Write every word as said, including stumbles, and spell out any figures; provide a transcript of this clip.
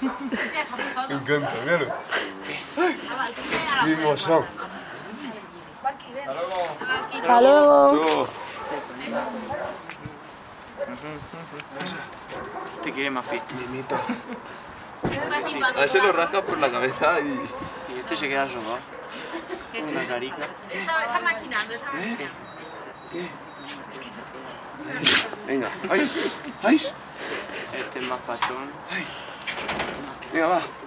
Me encanta, míralo. Mismo son. Hasta luego. Te quiere más fiesta. Mimito. A veces lo rasca por la cabeza y... Y este se queda solo. Una carica. Está maquinando, está maquinando. ¿Qué? Venga, ¡ay! ¡Ay! Este es más pachón. Venga, va.